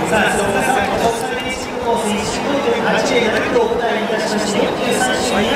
さあ、そこから国際練習コース1.8名だけとお答えいたしまして、43種